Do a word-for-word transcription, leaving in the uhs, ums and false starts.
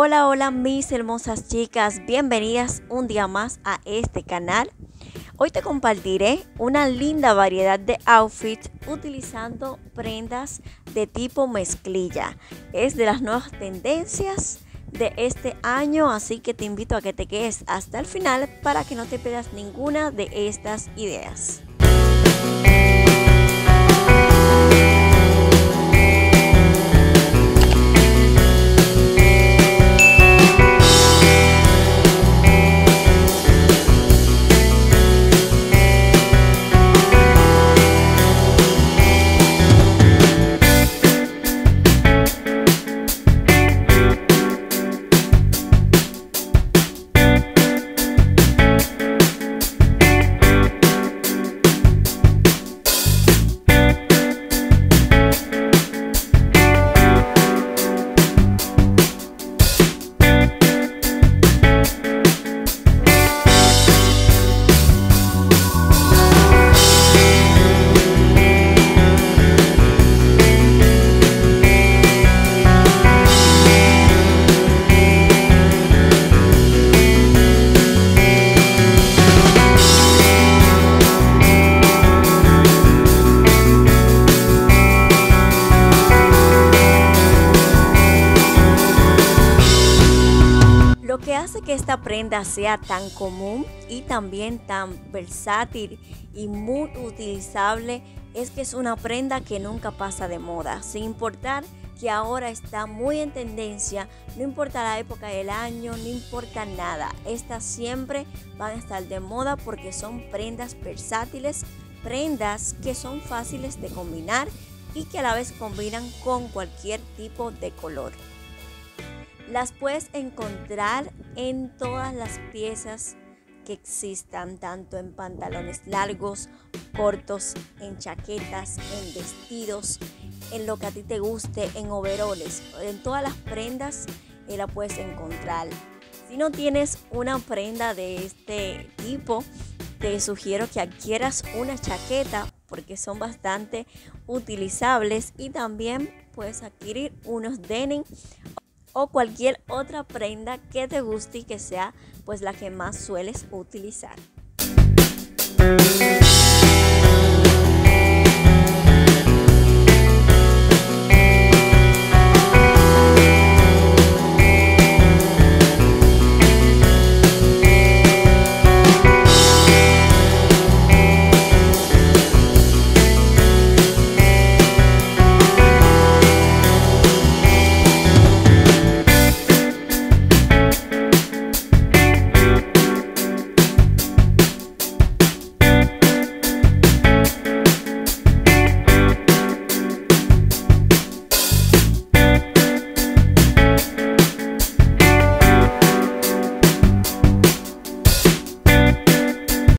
Hola, hola mis hermosas chicas, bienvenidas un día más a este canal. Hoy te compartiré una linda variedad de outfits utilizando prendas de tipo mezclilla. Es de las nuevas tendencias de este año, así que te invito a que te quedes hasta el final para que no te pierdas ninguna de estas ideas. Lo que hace que esta prenda sea tan común y también tan versátil y muy utilizable es que es una prenda que nunca pasa de moda, sin importar que ahora está muy en tendencia, no importa la época del año, no importa nada, estas siempre van a estar de moda porque son prendas versátiles, prendas que son fáciles de combinar y que a la vez combinan con cualquier tipo de color. Las puedes encontrar en todas las piezas que existan, tanto en pantalones largos, cortos, en chaquetas, en vestidos, en lo que a ti te guste, en overoles, en todas las prendas eh, la puedes encontrar. Si no tienes una prenda de este tipo, te sugiero que adquieras una chaqueta porque son bastante utilizables y también puedes adquirir unos denim o cualquier otra prenda que te guste y que sea pues la que más sueles utilizar.